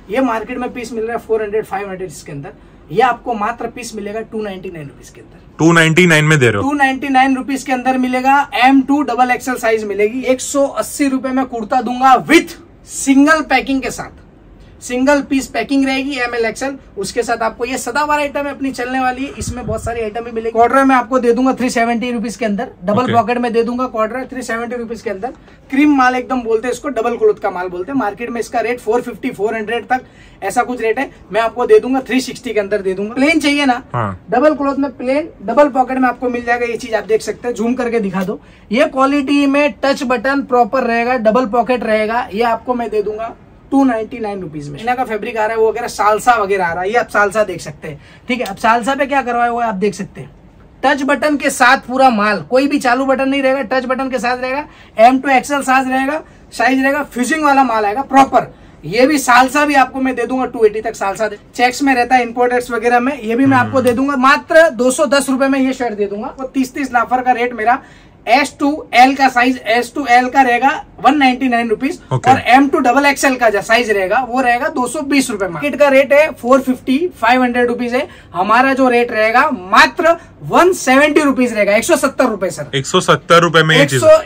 ये मार्केट में पीस मिल रहा है 400 500 इसके अंदर, ये आपको मात्र पीस मिलेगा 299 रुपीज के अंदर। 299 में दे रहे हो? 299 रुपीज के अंदर मिलेगा। M2 डबल एक्सएल साइज मिलेगी। 180 रुपए में कुर्ता दूंगा विथ सिंगल पैकिंग के साथ, सिंगल पीस पैकिंग रहेगी ML XL। उसके साथ आपको ये सदाबहार आइटम है अपनी चलने वाली है, इसमें बहुत सारी आइटम भी मिलेगी। कॉर्डर में आपको दे दूंगा 370 रुपीज के अंदर, डबल पॉकेट में दे दूंगा कॉर्डर 370 रुपीज के अंदर। क्रीम माल एकदम बोलते हैं इसको, डबल क्लोथ का माल बोलते हैं। मार्केट में इसका रेट 450 400 तक ऐसा कुछ रेट है, मैं आपको दे दूंगा 360 के अंदर दे दूंगा। प्लेन चाहिए ना? डबल क्लोथ में प्लेन डबल पॉकेट में आपको मिल जाएगा। ये चीज आप देख सकते हैं, जूम करके दिखा दो। ये क्वालिटी में टच बटन प्रॉपर रहेगा, डबल पॉकेट रहेगा। ये आपको मैं दे दूंगा 299 रुपीज में। का फैब्रिक आ रहा है वो वगैरह, सालसा वगैरह आ रहा है, ये आप सालसा देख सकते हैं। ठीक है, अब सालसा पे क्या करवाया हुआ है आप देख सकते हैं। टच बटन के साथ पूरा माल, कोई भी चालू बटन नहीं रहेगा, टच बटन के साथ रहेगा। M2 XL साइज रहेगा, फ्यूजिंग वाला माल आएगा प्रॉपर। ये भी सालसा भी आपको मैं दे दूंगा 280 तक सालसा चेक्स में रहता है, इंपोर्टेड्स वगैरह में। ये भी मैं आपको दे दूंगा मात्र 210 रुपए में। ये शर्ट दे दूंगा। 30 लाफर का रेट मेरा। S2L का साइज, S2L का रहेगा 199 रुपीज और M2 डबल XL का जो साइज रहेगा वो रहेगा 220 रुपए। मार्केट का रेट है 450 500 रुपीज है, हमारा जो रेट रहेगा मात्र 170 रुपीज रहेगा। 170 रुपए सर, 170 रुपए में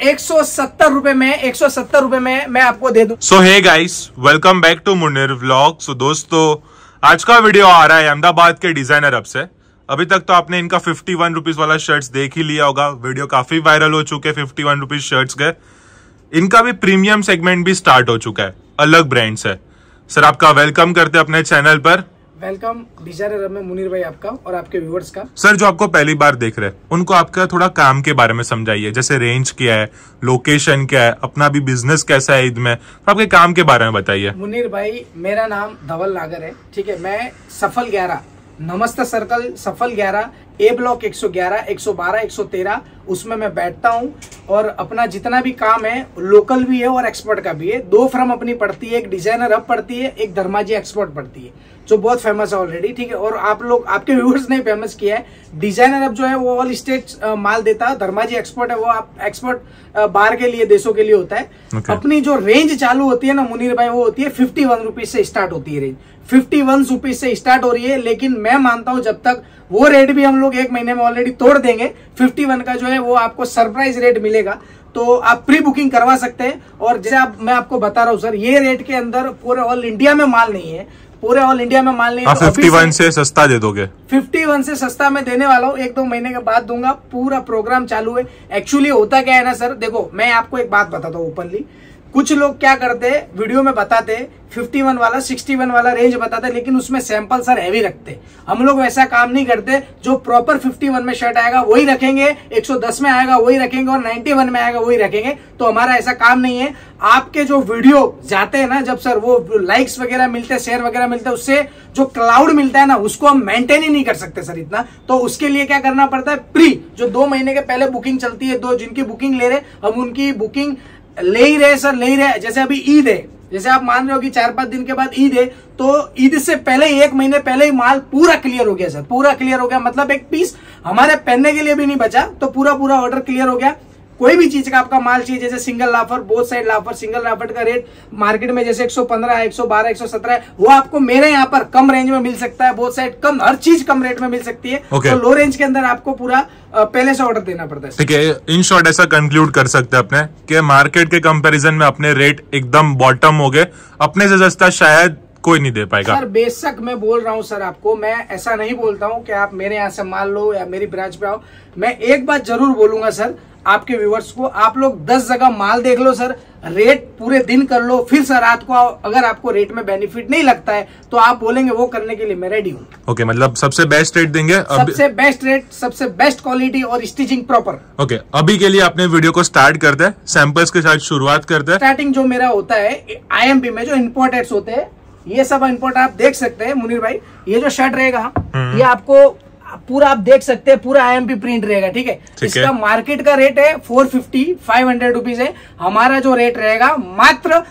170 रुपए में 170 रुपए में मैं आपको दे दूं। So hey guys, welcome back to Munir vlog. So दोस्तों, आज का वीडियो आ रहा है अहमदाबाद के डिजाइनर हब से। अभी तक तो आपने इनका 51 रुपीज वाला शर्ट्स देख ही लिया होगा, वीडियो काफी वायरल हो चुके 51 रुपीज शर्ट्स के। इनका भी प्रीमियम सेगमेंट भी स्टार्ट हो चुका है, अलग ब्रांड्स है। सर आपका वेलकम करते हैं अपने चैनल पर। वेलकम डिजाइनर हब में मुनीर भाई आपका और आपके व्यूअर्स का। सर जो आपको पहली बार देख रहे हैं उनको आपका थोड़ा काम के बारे में समझाइए, जैसे रेंज क्या है, लोकेशन क्या है, अपना भी बिजनेस कैसा है ईद में, तो आपके काम के बारे में बताइए। मुनीर भाई, मेरा नाम धवल नागर है। ठीक है, मैं सफल 11 नमस्ते सर्कल सफल 11 A ब्लॉक 111 112 113 उसमें मैं बैठता हूँ। और अपना जितना भी काम है लोकल भी है और एक्सपोर्ट का भी है। 2 फर्म अपनी पड़ती है, एक डिजाइनर हब पड़ती है, एक धर्माजी एक्सपोर्ट पड़ती है, जो बहुत फेमस है ऑलरेडी। ठीक है, और आप लोग, आपके व्यूअर्स ने फेमस किया है। डिजाइनर हब जो है वो ऑल स्टेट माल देता है, धर्माजी एक्सपोर्ट है वो आप एक्सपोर्ट बाहर के लिए, देशों के लिए होता है। अपनी जो रेंज चालू होती है ना मुनीर भाई, वो होती है 51 रुपीज से स्टार्ट होती है रेंज। 51 रुपीज से स्टार्ट हो रही है, लेकिन मैं मानता हूं जब तक वो रेट भी हम लोग 1 महीने में ऑलरेडी तोड़ देंगे। 51 का जो है वो आपको सरप्राइज रेट मिलेगा, तो आप प्री बुकिंग करवा सकते हैं। और जैसे मैं आपको बता रहा हूँ सर, ये रेट के अंदर पूरे ऑल इंडिया में माल नहीं है, पूरे ऑल इंडिया में माल नहीं है। 51 से सस्ता दे दोगे? 51 से सस्ता मैं देने वाला हूँ, 1-2 महीने के बाद दूंगा। पूरा प्रोग्राम चालू है। एक्चुअली होता क्या है ना सर, देखो मैं आपको एक बात बताता हूँ ओपनली। कुछ लोग क्या करते हैं, वीडियो में बताते 51 वाला 61 वाला रेंज बताते, लेकिन उसमें सैंपल सर हैवी रखते। हम लोग वैसा काम नहीं करते। जो प्रॉपर 51 में शर्ट आएगा वही रखेंगे, 110 में आएगा वही रखेंगे, और 91 में आएगा वही रखेंगे। तो हमारा ऐसा काम नहीं है। आपके जो वीडियो जाते हैं ना, जब सर वो लाइक्स वगैरह मिलते हैं, शेयर वगैरह मिलते हैं, उससे जो क्लाउड मिलता है ना, उसको हम मेंटेन ही नहीं कर सकते सर इतना। तो उसके लिए क्या करना पड़ता है, प्री जो 2 महीने के पहले बुकिंग चलती है, जिनकी बुकिंग ले रहे हम उनकी बुकिंग ले ही रहे सर, ले ही रहे। जैसे अभी ईद है, जैसे आप मान रहे हो कि 4-5 दिन के बाद ईद है, तो ईद से पहले ही 1 महीने पहले ही माल पूरा क्लियर हो गया सर, पूरा क्लियर हो गया। मतलब एक पीस हमारे पहनने के लिए भी नहीं बचा, तो पूरा ऑर्डर क्लियर हो गया। कोई भी चीज का आपका माल चाहिए, जैसे सिंगल लाफर, बोथ साइड लाफर, सिंगल लाफर का रेट मार्केट में जैसे 115 है, 112 117 है, वो आपको मेरे यहाँ पर कम रेंज में मिल सकता है। बोथ साइड कम, हर चीज कम रेट में मिल सकती है। तो लो रेंज के अंदर आपको पूरा पहले से ऑर्डर देना पड़ता है। ठीक है, इन शॉर्ट ऐसा कंक्लूड कर सकते हैं अपने कि मार्केट के कंपैरिजन में अपने रेट एकदम बॉटम हो गए, अपने से सस्ता शायद कोई नहीं दे पाएगा। सर बेशक मैं बोल रहा हूँ सर आपको, मैं ऐसा नहीं बोलता हूँ कि आप मेरे यहाँ से माल लो या मेरी ब्रांच पे आओ। मैं एक बात जरूर बोलूंगा सर आपके व्यूवर्स को, आप लोग 10 जगह माल देख लो सर, रेट पूरे दिन कर लो, फिर सर रात को आओ। अगर आपको रेट में बेनिफिट नहीं लगता है तो आप बोलेंगे वो करने के लिए मैं रेडी हूँ। ओके, मतलब सबसे बेस्ट रेट देंगे, सबसे बेस्ट रेट, सबसे बेस्ट क्वालिटी और स्टिचिंग प्रॉपर। ओके, अभी के लिए अपने वीडियो को स्टार्ट करते हैं, सैंपल्स के साथ शुरुआत करते हैं। स्टार्टिंग जो मेरा होता है IMP में, जो इम्पोर्टेड्स होते हैं, ये सब इम्पोर्ट आप देख सकते हैं मुनीर भाई। ये जो शर्ट रहेगा ये आपको पूरा आप देख सकते हैं, पूरा IMP प्रिंट रहेगा। ठीक है, इसका मार्केट का रेट है 450 500 रुपीज है, हमारा जो रेट रहेगा मात्र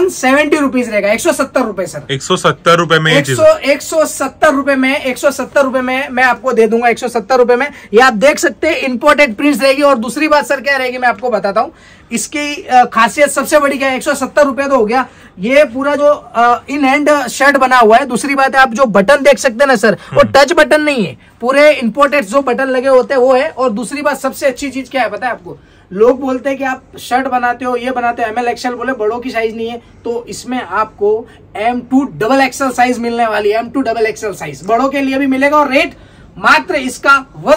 170 रुपीज रहेगा। 170 रुपए सर, 170 रुपए में 170 रुपए में 170 रुपए में मैं आपको दे दूंगा। 170 रुपए में ये आप देख सकते हैं, इंपोर्टेड प्रिंट्स रहेगी। और दूसरी बात सर क्या रहेगी मैं आपको बताता हूँ, इसकी खासियत सबसे बड़ी क्या है, 170 रुपए तो हो गया। ये पूरा जो इन हैंड शर्ट बना हुआ है। दूसरी बात है, आप जो बटन देख सकते हैं ना सर, वो टच बटन नहीं है, पूरे इंपोर्टेड जो बटन लगे होते हैं वो है। और दूसरी बात सबसे अच्छी चीज क्या है पता है आपको, लोग बोलते हैं कि आप शर्ट बनाते हो, ये बनाते हो, ML XL बोले बड़ों की साइज नहीं है, तो इसमें आपको M2 डबल XL साइज मिलने वाली है। M2 डबल XL साइज बड़ों के लिए भी मिलेगा और रेट मात्र इसका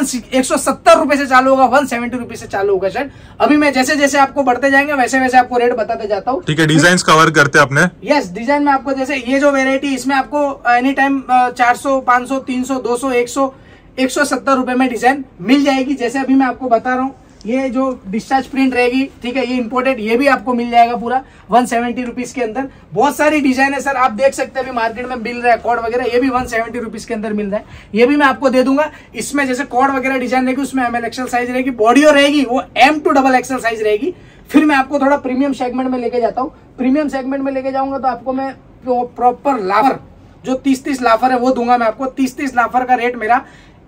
170 रुपए से चालू होगा, 170 रुपए से चालू होगा शर्ट। अभी मैं जैसे जैसे आपको बढ़ते जाएंगे वैसे वैसे आपको रेट बताते जाता हूँ। ठीक है, डिजाइन कवर करते हैं अपने। यस, डिजाइन में आपको जैसे ये जो वेरायटी, इसमें आपको एनी टाइम 400, 500, 300, 200, 100, 170 रुपए में डिजाइन मिल जाएगी। जैसे अभी मैं आपको बता रहा हूँ, ये जो डिस्चार्ज प्रिंट रहेगी, ठीक है, ये इंपोर्टेड, ये भी आपको मिल जाएगा पूरा 170 रुपीज के अंदर। बहुत सारी डिजाइन है सर, आप देख सकते हैं अभी मार्केट में मिल रहा है कॉर्ड वगैरह, ये भी 170 रुपीज के अंदर मिल रहा है, ये भी मैं आपको दे दूंगा। इसमें जैसे कॉर्ड वगैरह डिजाइन रहेगी, उसमें ML XL साइज रहेगी, बॉडी रहेगी वो M2 डबल XL साइज रहेगी। फिर मैं आपको थोड़ा प्रीमियम सेगमेंट में लेके जाता हूँ। प्रीमियम सेगमेंट में लेके जाऊंगा तो आपको मैं प्रॉपर लाफर जो 30-30 लाफर है वो दूंगा मैं आपको। 30-30 लाफर का रेट मेरा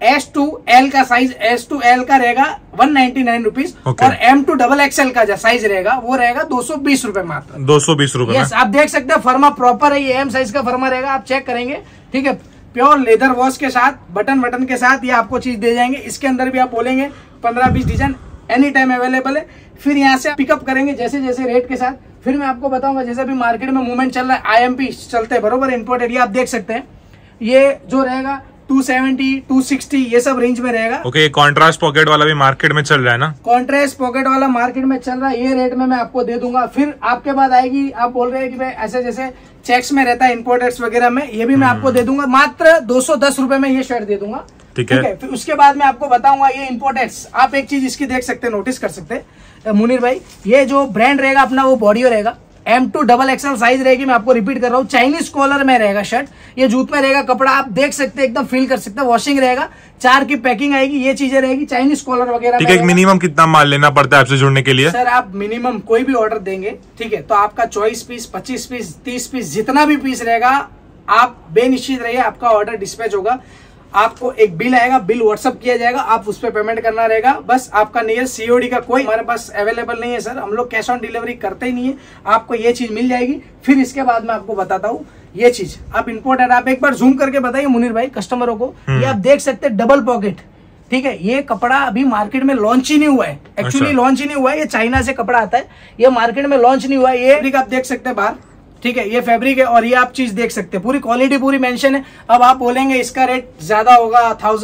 S2L का साइज, S2L का रहेगा 199 रुपीज और M2 डबल XL का जो साइज रहेगा वो रहेगा 220 रुपए मात्र। 220 रुपए। यस, आप देख सकते हैं फर्मा प्रॉपर है, ये M साइज का फर्मा रहेगा, आप चेक करेंगे, ठीक है, प्योर लेदर वॉश के साथ, बटन के साथ ये आपको चीज दे जाएंगे। इसके अंदर भी आप बोलेंगे 15-20 डिजाइन एनी टाइम अवेलेबल है। फिर यहाँ से पिकअप करेंगे जैसे जैसे रेट के साथ। फिर मैं आपको बताऊंगा, जैसे अभी मार्केट में मूवमेंट चल रहा है, IMP चलते हैं बरोबर, इंपोर्टेड, ये आप देख सकते हैं, ये जो रहेगा 270, 260 ये सब रेंज में रहेगा। ओके, कॉन्ट्रास्ट पॉकेट वाला भी मार्केट में चल रहा है ना? कॉन्ट्रास्ट पॉकेट वाला मार्केट में चल रहा है, ये रेट में मैं आपको दे दूंगा। फिर आपके बाद आएगी, आप बोल रहे हैं कि भाई ऐसे जैसे चेक्स में रहता है इंपोर्टेड्स वगैरह में, ये भी मैं आपको दे दूंगा मात्र 210 रुपए में ये शर्ट दे दूंगा। ठीक है, फिर उसके बाद मैं आपको बताऊंगा ये इंपोर्टेड्स। आप एक चीज इसकी देख सकते हैं, नोटिस कर सकते हैं मुनीर भाई, ये जो ब्रांड रहेगा अपना वो बॉडियो रहेगा, M2 डबल XL साइज रहेगी। मैं आपको रिपीट कर रहा हूँ, चाइनीज कॉलर में रहेगा शर्ट, ये जूत में रहेगा कपड़ा, आप देख सकते हैं, एकदम फील कर सकते हैं, वॉशिंग रहेगा, 4 की पैकिंग आएगी, ये चीजें रहेगी, चाइनीज कॉलर वगैरह। ठीक है, मिनिमम कितना माल लेना पड़ता है आपसे जुड़ने के लिए? सर आप मिनिमम कोई भी ऑर्डर देंगे, ठीक है, तो आपका 24 पीस, 25 पीस, 30 पीस, जितना भी पीस रहेगा, आप बेनिश्चित रहिए, आपका ऑर्डर डिस्पैच होगा। आपको एक बिल आएगा, बिल व्हाट्सअप किया जाएगा, आप उस पर पेमेंट करना रहेगा बस। आपका नियर COD का कोई हमारे पास अवेलेबल नहीं है सर, हम लोग कैश ऑन डिलीवरी करते ही नहीं है। आपको ये चीज मिल जाएगी। फिर इसके बाद मैं आपको बताता हूँ ये चीज, आप इंपोर्टेड, आप एक बार जूम करके बताइए मुनीर भाई कस्टमरों को, ये आप देख सकते हैं डबल पॉकेट, ठीक है, ये कपड़ा अभी मार्केट में लॉन्च ही नहीं हुआ है, एक्चुअली लॉन्च ही नहीं हुआ है, ये चाइना से कपड़ा आता है, ये मार्केट में लॉन्च नहीं हुआ है। ये आप देख सकते हैं बाहर, ठीक है, ये फैब्रिक है और ये आप चीज देख सकते हैं, पूरी क्वालिटी पूरी मेंशन है। अब आप बोलेंगे इसका रेट ज्यादा होगा,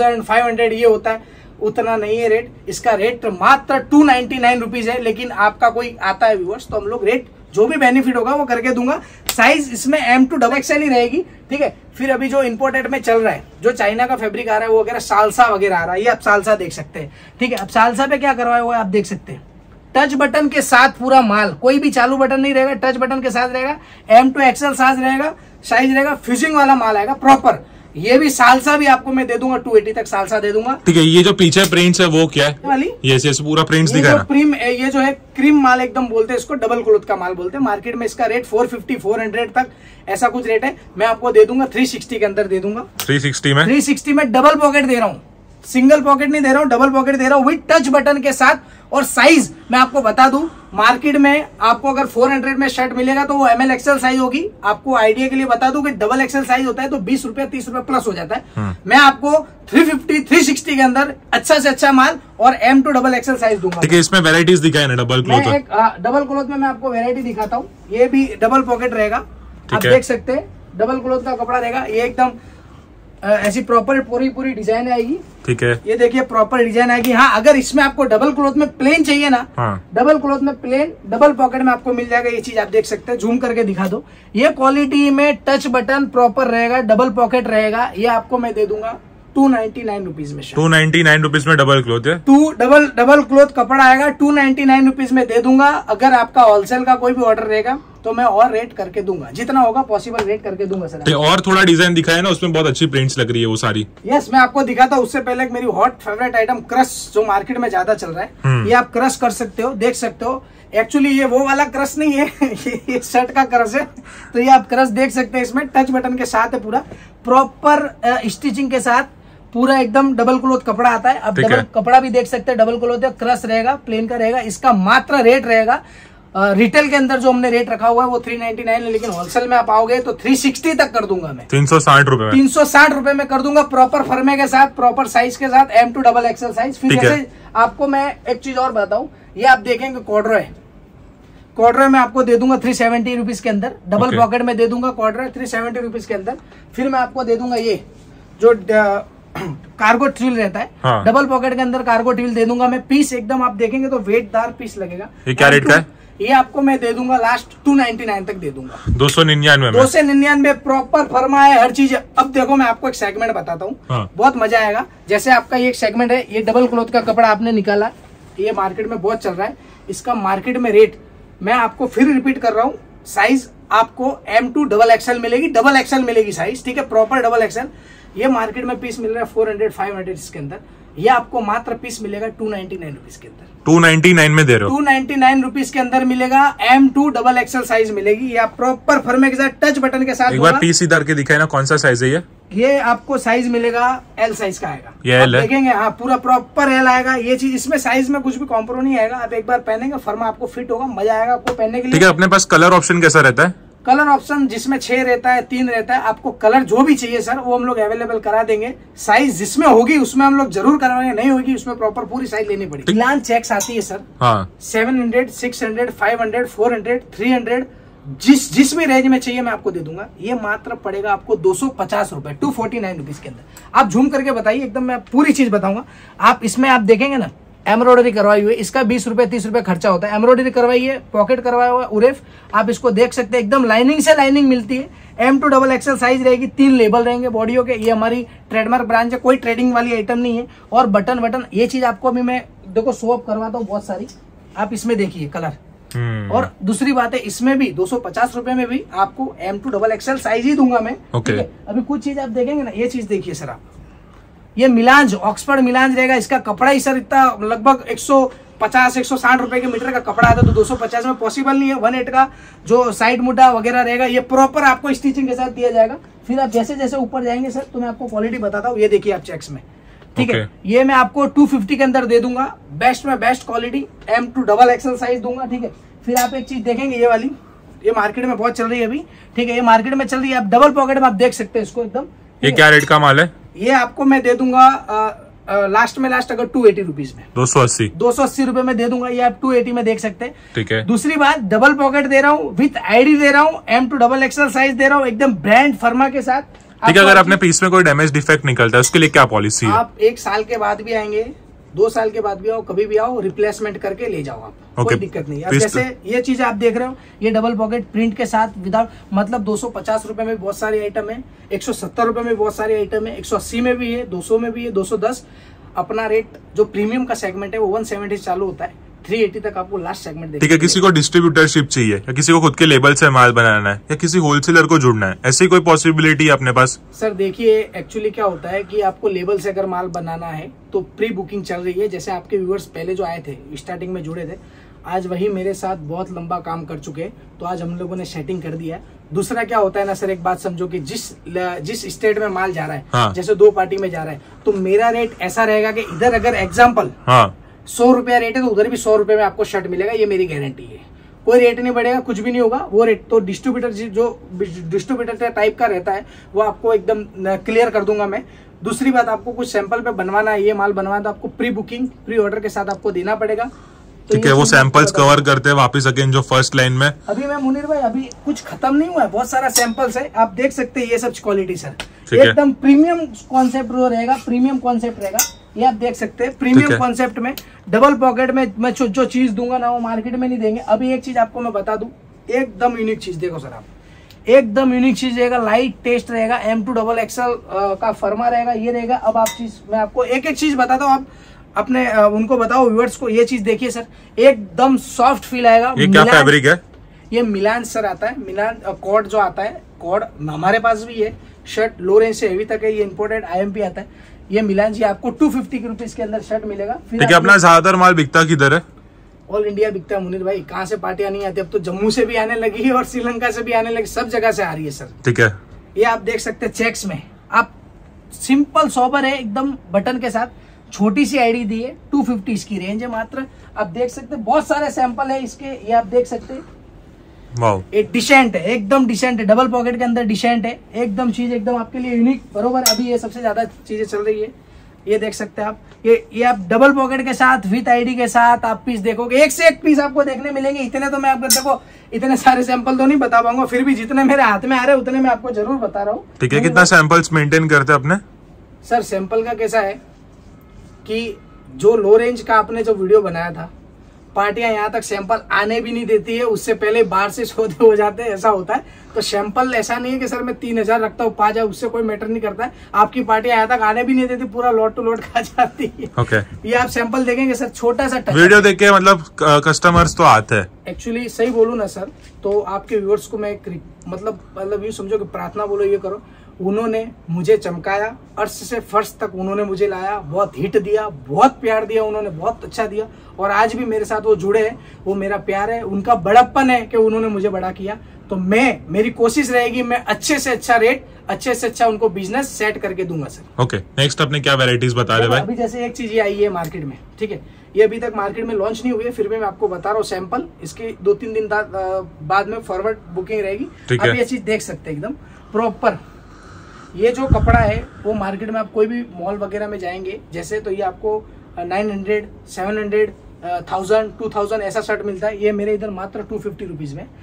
1500 ये होता है, उतना नहीं है रेट, इसका रेट मात्र 299 रुपीज है। लेकिन आपका कोई आता है व्यूअर्स तो हम लोग रेट जो भी बेनिफिट होगा वो करके दूंगा। साइज इसमें M2 डबल XL ही रहेगी, ठीक है। फिर अभी जो इंपोर्टेड में चल रहा है, जो चाइना का फैब्रिक आ रहा है वो वगैरह, सालसा वगैरह आ रहा है, ये आप सालसा देख सकते हैं, ठीक है। अब सालसा पे क्या करवाया हुआ है आप देख सकते हैं, टच बटन के साथ पूरा माल, कोई भी चालू बटन नहीं रहेगा, टच बटन के साथ रहेगा, M2 XL साइज रहेगा, फ्यूजिंग वाला माल आएगा प्रॉपर। ये भी सालसा भी आपको मैं दे दूंगा, 280 तक सालसा दे दूंगा। ठीक है, ये जो पीछे प्रिंट्स है वो क्या है वाली? ये पूरा प्रिंट्स दिखा ना? प्रिंट, ये जो है क्रीम माल एकदम बोलते हैं इसको, डबल क्लॉथ का माल बोलते हैं। मार्केट में इसका रेट 450, 400 तक ऐसा कुछ रेट है, मैं आपको दे दूंगा 360 के अंदर दे दूंगा। 360 में डबल पॉकेट दे रहा हूँ, सिंगल पॉकेट नहीं दे रहा हूँ, डबल पॉकेट दे रहा हूँ विद टच बटन के साथ। और साइज मैं आपको बता दूं, मार्केट में आपको अगर 400 में शर्ट मिलेगा तो वो ML XL साइज होगी। आपको आइडिया के लिए बता दूं कि डबल XL साइज होता है तो 20 रुपए 30 रुपए प्लस हो जाता है। मैं आपको 350, 360 के अंदर अच्छा से अच्छा माल और M2 डबल XL साइज दूंगा। ठीक है, इसमें वेराइटीज दिखाए ना डबल क्लॉथ? डबल क्लॉथ में मैं आपको वेरायटी दिखाता हूँ। ये भी डबल पॉकेट रहेगा, आप देख सकते हैं, डबल क्लॉथ का कपड़ा रहेगा, ये एकदम ऐसी प्रॉपर पूरी डिजाइन आएगी। ठीक है, ये देखिए प्रॉपर डिजाइन आएगी। हाँ, अगर इसमें आपको डबल क्लॉथ में प्लेन चाहिए ना, डबल क्लॉथ में प्लेन डबल पॉकेट में आपको मिल जाएगा। ये चीज आप देख सकते हैं, जूम करके दिखा दो। ये क्वालिटी में टच बटन प्रॉपर रहेगा, डबल पॉकेट रहेगा। ये आपको मैं दे दूंगा 299 रुपीज में। 299 रुपीज में डबल क्लॉथ है, डबल क्लॉथ कपड़ा आएगा, 299 रुपीज में दे दूंगा। अगर आपका होलसेल का कोई भी ऑर्डर रहेगा तो मैं और रेट करके दूंगा, जितना होगा पॉसिबल रेट करके दूंगा सर। और थोड़ा डिजाइन दिखाया ना, उसमें बहुत अच्छी प्रिंट्स लग रही है वो सारी। यस, मैं आपको दिखाता हूँ। उससे पहले मेरी हॉट फेवरेट आइटम क्रश, जो मार्केट में ज्यादा चल रहा है, ये आप क्रश कर सकते हो, देख सकते हो। एक्चुअली ये वो वाला क्रश नहीं है, ये शर्ट का क्रश है। तो ये आप क्रश देख सकते हैं, इसमें टच बटन के साथ है, पूरा प्रॉपर स्टिचिंग के साथ, पूरा एकदम डबल क्लोथ कपड़ा आता है। अब डबल कपड़ा भी देख सकते हैं, डबल क्लोथ है, क्रश रहेगा, प्लेन का रहेगा। इसका मात्र रेट रहेगा रिटेल के अंदर जो हमने रेट रखा हुआ है वो 399 है, लेकिन होलसेल में आप आओगे तो 360 तक कर दूंगा मैं। 360 रुपए में 360 रुपए में कर दूंगा, प्रॉपर फर्मे के साथ, प्रॉपर साइज के साथ, M2XXL साइज। फिर जैसे आपको मैं एक चीज और बताऊं, ये आप देखेंगे कॉर्डरॉय में आपको दे दूंगा 370 रुपीज के अंदर, डबल पॉकेट में दे दूंगा कॉर्डरॉय 370 रुपीज के अंदर। फिर मैं आपको दे दूंगा ये जो कार्गो ट्रिल रहता है, हाँ। डबल पॉकेट के अंदर कार्गो ट्रिल दे दूंगा मैं। पीस एकदम आप देखेंगे तो वेटदार पीस लगेगा। ये क्या रेट का है? ये आपको मैं दे दूंगा लास्ट 299 तक दे दूंगा। 299 प्रॉपर फर्मा है, हर चीज है। अब देखो मैं आपको एक सेगमेंट बताता हूँ, हाँ। बहुत मजा आएगा। जैसे आपका ये एक सेगमेंट है, ये डबल क्लॉथ का कपड़ा आपने निकाला, ये मार्केट में बहुत चल रहा है। इसका मार्केट में रेट मैं आपको फिर रिपीट कर रहा हूँ, साइज आपको M2XXL मिलेगी, डबल एक्सएल मिलेगी साइज, ठीक है, प्रॉपर डबल एक्सएल। ये मार्केट में पीस मिल रहा है 400-500 इसके अंदर, ये आपको मात्र पीस मिलेगा 299 रुपीज के अंदर। 299 में दे रहे हो? 299 रुपीज के अंदर मिलेगा, M2XXL साइज मिलेगी। ये आप प्रॉपर फर्मे के साथ, टच बटन के साथ। एक बार पीस इधर के दिखाए ना, कौन सा साइज है ये आपको साइज मिलेगा L साइज का आएगा। ये L है? देखेंगे, हाँ, पूरा प्रॉपर L आएगा। ये चीज इसमें साइज में कुछ भी कॉम्प्रो नहीं आएगा। आप एक बार पहनेंगे, फर्मा आपको फिट होगा, मजा आएगा आपको पहनने के लिए। ठीक है, अपने पास कलर ऑप्शन कैसा रहता है? कलर ऑप्शन जिसमें 6 रहता है, 3 रहता है। आपको कलर जो भी चाहिए सर वो हम लोग अवेलेबल करा देंगे। साइज जिसमें होगी उसमें हम लोग जरूर करवाएंगे, नहीं होगी उसमें प्रॉपर पूरी साइज लेनी पड़ेगी। मिलान चेक्स आती है सर, हाँ। 700, 600, 500, 400, 300, जिस भी रेंज में चाहिए मैं आपको दे दूंगा। ये मात्र पड़ेगा आपको 250 रुपए, 249 रुपीज के अंदर। आप झूम करके बताइए, एकदम मैं पूरी चीज बताऊंगा। आप इसमें आप देखेंगे ना, एम्ब्रॉयडरी करवाई हुई है, इसका 20 रुपए 30 रुपए खर्चा होता है। एम्ब्रॉयडरी करवाई है, पॉकेट करवाया हुआ है, उरेफ आप इसको देख सकते हैं, एकदम लाइनिंग से लाइनिंग मिलती है। M2XXL साइज रहेगी, 3 लेबल रहेंगे बॉडियों के। ये हमारी ट्रेडमार्क ब्रांच है, कोई ट्रेडिंग वाली आइटम नहीं है। और बटन ये चीज आपको अभी मैं देखो शो अप करवाता हूँ बहुत सारी, आप इसमें देखिए कलर। और दूसरी बात है, इसमें भी 250 रुपए में भी आपको M2XXL साइज ही दूंगा मैं। ठीक है, अभी कुछ चीज आप देखेंगे ना, ये चीज देखिए सर आप, ये मिलांज, ऑक्सफोर्ड मिलांज रहेगा। इसका कपड़ा ही सर इतना लगभग 150-160 रुपए के मीटर का कपड़ा आता है, तो 250 में पॉसिबल नहीं है। 1.8 का जो साइड मुड्डा वगैरह रहेगा, ये प्रॉपर आपको स्टिचिंग के साथ दिया जाएगा। फिर आप जैसे जैसे ऊपर जाएंगे सर, तो मैं आपको क्वालिटी बताता हूँ। ये देखिए आप चेक्स में, ठीक है, ये मैं आपको 250 के अंदर दे दूंगा, बेस्ट में बेस्ट क्वालिटी, M2XXL साइज दूंगा, ठीक है। फिर आप एक चीज देखेंगे, ये वाली, ये मार्केट में बहुत चल रही है अभी, ठीक है, ये मार्केट में चल रही है। आप डबल पॉकेट में आप देख सकते हैं इसको एकदम। ये क्या रेट का माल है? ये आपको मैं दे दूंगा लास्ट में लास्ट अगर 280 रुपीज में, 280 रुपए में दे दूंगा। ये आप 280 में देख सकते हैं, ठीक है। दूसरी बात, डबल पॉकेट दे रहा हूँ, विथ आईडी दे रहा हूँ, M2XXL साइज दे रहा हूँ, एकदम ब्रांड फर्मा के साथ। ठीक है, अगर अपने पीस में कोई डैमेज डिफेक्ट निकलता है उसके लिए क्या पॉलिसी है? आप 1 साल के बाद भी आएंगे, 2 साल के बाद भी आओ, कभी भी आओ, रिप्लेसमेंट करके ले जाओ आप, कोई दिक्कत नहीं। अब जैसे ये चीज आप देख रहे हो, ये डबल पॉकेट प्रिंट के साथ विदाउट, मतलब 250 रुपए में बहुत सारी आइटम है, 170 रुपए में बहुत सारी आइटम है, 180 में भी है, 200 में भी है, 210। अपना रेट जो प्रीमियम का सेगमेंट है वो 170 से चालू होता है, 380 तक आपको लास्ट सेगमेंट। ठीक है, किसी को डिस्ट्रीब्यूटरशिप चाहिए या किसी को खुद के लेबल से माल बनाना है या किसी होलसेलर को जुड़ना है, ऐसी कोई पॉसिबिलिटी है अपने पास? सर देखिए, एक्चुअली क्या होता है कि आपको लेबल से अगर माल बनाना है तो प्री बुकिंग चल रही है। जैसे आपके व्यूअर्स पहले जो आए थे, स्टार्टिंग में जुड़े थे, आज वही मेरे साथ बहुत लंबा काम कर चुके हैं, तो आज हम लोगों ने सेटिंग कर दिया है। दूसरा क्या होता है ना सर, एक बात समझो कि जिस स्टेट में माल जा रहा है, हाँ। जैसे 2 पार्टी में जा रहा है, तो मेरा रेट ऐसा रहेगा कि इधर अगर एग्जाम्पल 100 रुपया रेट है तो उधर भी 100 रुपए में आपको शर्ट मिलेगा, ये मेरी गारंटी है। कोई रेट नहीं बढ़ेगा, कुछ भी नहीं होगा। वो रेट तो डिस्ट्रीब्यूटर टाइप का रहता है, वो आपको एकदम क्लियर कर दूंगा मैं। दूसरी बात, आपको कुछ सैंपल पे बनवाना है, ये माल बनवाना है, तो आपको प्री बुकिंग, प्री ऑर्डर के साथ आपको देना पड़ेगा। ठीक है, वो सैंपल्स कवर करते हैं वापस अगेन जो फर्स्ट लाइन में। अभी मैं मुनीर भाई, अभी कुछ खत्म नहीं हुआ है, बहुत सारा सैंपल्स है, आप देख सकते हैं। ये सब क्वालिटी सर एकदम प्रीमियम कॉन्सेप्ट रहेगा, प्रीमियम कॉन्सेप्ट रहेगा, ये आप देख सकते हैं। प्रीमियम कॉन्सेप्ट में डबल पॉकेट में मैं जो चीज दूंगा ना, वो मार्केट में नहीं देंगे। अभी एक चीज आपको मैं बता दूं, एकदम यूनिक चीज देखो सर आप, एकदम यूनिक चीज रहेगा, लाइट टेस्ट रहेगा, M2XXL का फर्मा रहेगा, ये रहेगा। अब आप चीज मैं आपको एक एक चीज बताता हूँ, आप अपने उनको बताओ व्यूअर्स को। ये चीज देखिए सर, एकदम सॉफ्ट फील आएगा। ये क्या फैब्रिक है? ये मिलान सर आता है, मिलान कॉर्ड जो आता है, कॉर्ड हमारे पास भी है। शर्ट लो रेंज से हेवी तक है, ये इंपोर्टेड IMP आता है। ये मिलान जी आपको 250 रुपीज के अंदर शर्ट मिलेगा। फिर अपना ज्यादातर माल बिकता किधर है? ऑल इंडिया बिकता है मुनीर भाई, कहाँ से पार्टियां नहीं आती, अब तो जम्मू से भी आने लगी है और श्रीलंका से भी आने लगी, सब जगह से आ रही है सर। ठीक है, ये आप देख सकते हैं चेक्स में, आप सिंपल सोबर है एकदम, बटन के साथ छोटी सी आईडी दी है। 250 इसकी रेंज है मात्र। आप देख सकते हैं बहुत सारे सैंपल है इसके, ये आप देख सकते हैं। वाओ, एक डिसेंट है, एकदम डिसेंट है, डबल पॉकेट के अंदर डिसेंट है, एकदम चीज एकदम आपके लिए यूनिक बरोबर। अभी ये सबसे ज्यादा चीजें चल रही है, ये देख सकते हैं आप। ये आप डबल पॉकेट के साथ विथ आईडी के साथ आप पीस देखोगे, एक से एक पीस आपको देखने मिलेंगे। इतने तो मैं आपको देखो, इतने सारे सैंपल तो नहीं बता पाऊंगा, फिर भी जितने मेरे हाथ में आ रहे हैं उतने मैं आपको जरूर बता रहा हूँ। ठीक है, कितना सैंपल्स मेंटेन करते हैं अपने? सर सैंपल का कैसा है कि जो लो रेंज का आपने जो वीडियो बनाया था, पार्टियां यहाँ तक सैंपल आने भी नहीं देती है, उससे पहले बाहर से सौदे हो जाते हैं, ऐसा होता है। तो सैंपल ऐसा नहीं है कि सर मैं 3000 रखता हूँ 5000, उससे कोई मैटर नहीं करता है। आपकी पार्टियां यहाँ तक आने भी नहीं देती, पूरा लॉट टू लॉट खा जाती है। okay. ये आप सैंपल देखेंगे सर, छोटा सा वीडियो देख के मतलब कस्टमर्स तो आते हैं। एक्चुअली सही बोलूं ना सर, तो आपके व्यूअर्स को मैं मतलब यूँ समझो कि प्रार्थना बोलो, ये करो, उन्होंने मुझे चमकाया, अर्श से फर्श तक उन्होंने मुझे लाया, बहुत हिट दिया, बहुत प्यार दिया उन्होंने, बहुत अच्छा दिया। और आज भी मेरे साथ वो जुड़े हैं, वो मेरा प्यार है, उनका बड़प्पन है कि उन्होंने मुझे बड़ा किया। तो मेरी कोशिश रहेगी, मैं अच्छे से अच्छा रेट, अच्छे से अच्छा उनको बिजनेस सेट करके दूंगा सर। ओके, नेक्स्ट अपने क्या वेराइटीज बता रहे भाई? अभी जैसे एक चीज ये आई है मार्केट में, ठीक है, ये अभी तक मार्केट में लॉन्च नहीं हुई है, फिर भी मैं आपको बता रहा हूँ सैंपल। इसकी 2-3 दिन बाद में फॉरवर्ड बुकिंग रहेगी। अब ये चीज देख सकते हैं एकदम प्रॉपर। ये जो कपड़ा है वो मार्केट में आप कोई भी मॉल वगैरह में जाएंगे जैसे, तो ये आपको 900, 700, 1000, 2000 ऐसा शर्ट मिलता है। ये मेरे इधर मात्र 250 रुपीज में,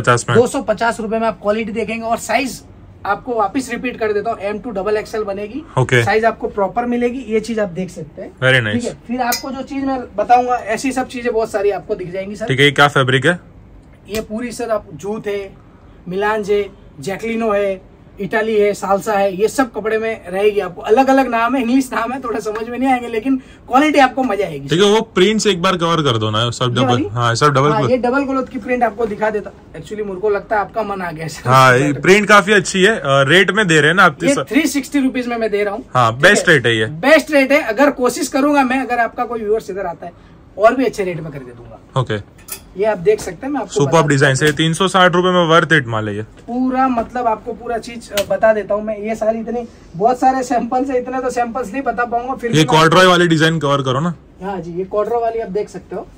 250 रुपए में आप क्वालिटी देखेंगे। और साइज आपको वापस रिपीट कर देता हूँ, M2 डबल XL बनेगी। साइज आपको प्रॉपर मिलेगी, ये चीज आप देख सकते हैं। Very nice. ठीक है, फिर आपको जो चीज मैं बताऊंगा, ऐसी सब चीजें बहुत सारी आपको दिख जाएंगी सर। ठीक है, क्या फैब्रिक है? ये पूरी सर आप जूट है, मिलांज है, जैकलिनो है, इटाली है, सालसा है, ये सब कपड़े में रहेगी। आपको अलग अलग नाम है, इंग्लिश नाम है, थोड़ा समझ में नहीं आएंगे, लेकिन क्वालिटी आपको मजा आएगी। ठीक है, वो प्रिंट्स एक बार कवर कर दो ना, सब डबल। हाँ, सब डबल। हाँ, ये डबल क्लॉथ की प्रिंट आपको दिखा देता। एक्चुअली मुझे को लगता है आपका मन आ गया सर। हाँ, प्रिंट काफी अच्छी है। रेट में दे रहे हैं ना आप? 360 रुपीज में मैं दे रहा हूँ। हाँ, बेस्ट रेट है ये, बेस्ट रेट है। अगर कोशिश करूंगा मैं, अगर आपका कोई व्यूअर्स इधर आता है, और भी अच्छे रेट में करके दूंगा। ओके, ये आप देख सकते हैं। मैं आपको सुपर डिजाइन से 360 रुपए में वर्थ इट माल है ये पूरा। मतलब आपको पूरा चीज बता देता हूँ मैं। ये सारी इतनी बहुत सारे सैंपल्स है, इतने तो सैंपल्स नहीं बता पाऊंगा। फिर ये कॉर्ड्रॉय वाली डिजाइन कवर करो ना। हाँ जी, ये कॉर्ड्रॉय वाली आप देख सकते हो।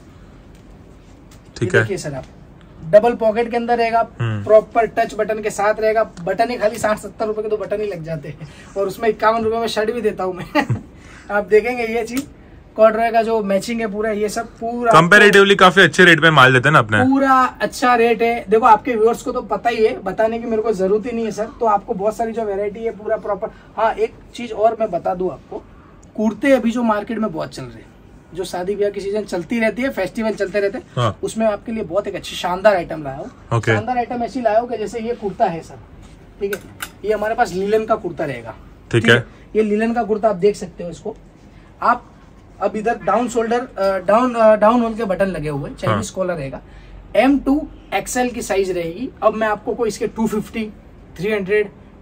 ठीक है, देखिए सर, आप डबल पॉकेट के अंदर रहेगा, प्रॉपर टच बटन के साथ रहेगा। बटन ही खाली 60-70 रुपए के तो बटन ही लग जाते हैं, और उसमें 51 रुपए में शर्ट भी देता हूँ मैं। आप देखेंगे ये चीज कॉर्ड्रॉय का जो मैचिंग है पूरा, ये सब पूरा कंपैरेटिवली काफी अच्छे रेट पे माल देते हैं ना अपने। पूरा अच्छा रेट है। देखो आपके व्यूअर्स को तो पता ही है, बताने की मेरे को जरूरत ही नहीं है सर। तो आपको बहुत सारी जो वैरायटी है पूरा प्रॉपर। हाँ, एक चीज और मैं बता दूं आपको, कुर्ते अभी जो मार्केट में बहुत चल रहे हैं, जो शादी ब्याह की सीजन चलती रहती है, फेस्टिवल चलते रहते हैं, हाँ। उसमें आपके लिए बहुत एक अच्छी शानदार आइटम लाया हूँ। शानदार आइटम ऐसी लाया हूँ कि जैसे ये कुर्ता है सर, ठीक है, ये हमारे पास लिलन का कुर्ता रहेगा। ठीक है, ये लिलन का कुर्ता आप देख सकते हो इसको। आप अब इधर डाउन शोल्डर, डाउन होल के बटन लगे हुए, चाइनीज कॉलर रहेगा। M2 XL की साइज रहेगी। अब मैं आपको कोई इसके 250, 300,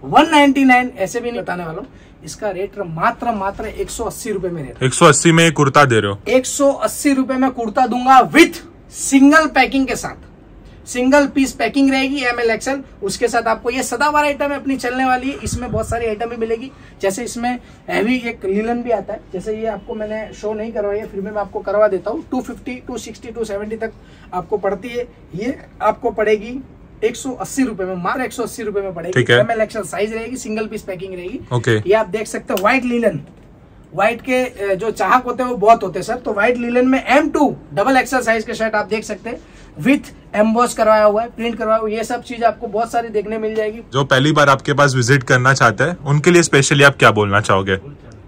199 ऐसे भी नहीं बताने वाला हूँ। इसका रेट मात्र 180 रुपए में रहता है। 180 में कुर्ता दे रहे हो? 180 रुपए में कुर्ता दूंगा विथ सिंगल पैकिंग के साथ। सिंगल पीस पैकिंग रहेगी ML XL। उसके साथ आपको ये सदाबहार आइटम है, अपनी चलने वाली है। इसमें बहुत सारी आइटम भी मिलेगी, जैसे इसमें हैवी एक लिलन भी आता है। जैसे ये आपको मैंने शो नहीं करवाई है, फिर भी मैं आपको करवा देता हूँ। 250, 260, 270 तक आपको पड़ती है। ये आपको पड़ेगी 180 रुपए में, मात्र 180 रुपए में पड़ेगी। ML XL साइज रहेगी, सिंगल पीस पैकिंग रहेगी। ये आप देख सकते हो, व्हाइट लिलन। व्हाइट के जो चाहक होते हैं वो बहुत होते हैं सर। तो व्हाइट लिलन में M2 डबल XL साइज के शर्ट आप देख सकते हैं, विथ एम्बॉस करवाया हुआ है, प्रिंट करवाया हुआ है। ये सब चीज आपको बहुत सारी देखने मिल जाएगी। जो पहली बार आपके पास विजिट करना चाहते हैं उनके लिए स्पेशली आप क्या बोलना चाहोगे?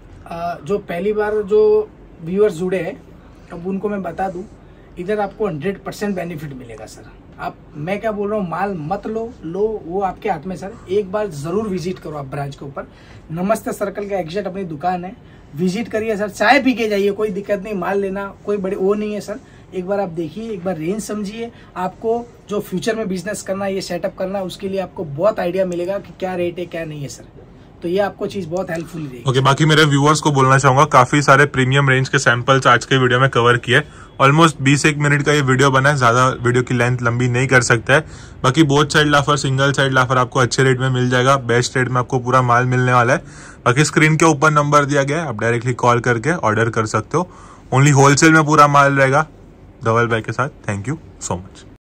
जो पहली बार जो व्यूअर्स जुड़े हैं, अब उनको मैं बता दूं, इधर आपको 100% बेनिफिट मिलेगा सर। आप, मैं क्या बोल रहा हूँ, माल मत लो वो आपके हाथ में सर। एक बार जरूर विजिट करो आप ब्रांच के ऊपर। नमस्ते सर्कल का एग्जैक्ट अपनी दुकान है, विजिट करिए सर। चाय पी के जाइए, कोई दिक्कत नहीं। माल लेना कोई बड़ी वो नहीं है सर। एक बार आप देखिए, एक बार रेंज समझिए। आपको जो फ्यूचर में बिजनेस करना है, ये सेटअप करना है, उसके लिए आपको बहुत आइडिया मिलेगा कि क्या रेट है क्या नहीं है सर। तो ये आपको चीज बहुत हेल्पफुल रहेगी। ओके, बाकी मेरे व्यूअर्स को बोलना चाहूंगा, काफी सारे प्रीमियम रेंज के सैंपल्स आज के वीडियो में कवर किए। ऑलमोस्ट 20-1 मिनट का ये वीडियो बना है, ज्यादा वीडियो की लेंथ लंबी नहीं कर सकता है। बाकी बोथ साइड लाफर, सिंगल साइड लाफर आपको अच्छे रेट में मिल जाएगा, बेस्ट रेट में आपको पूरा माल मिलने वाला है। बाकी स्क्रीन के ऊपर नंबर दिया गया है, आप डायरेक्टली कॉल करके ऑर्डर कर सकते हो। ओनली होलसेल में पूरा माल रहेगा डबल बैग के साथ। Thank you so much.